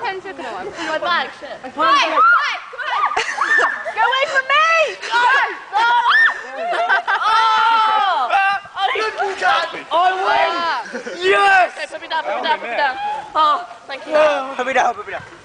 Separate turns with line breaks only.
10 seconds. My bag, shit.
Right, come on. Go away from me! No! I win! Yes!
Okay, put me down. Oh, thank you.
Put me down.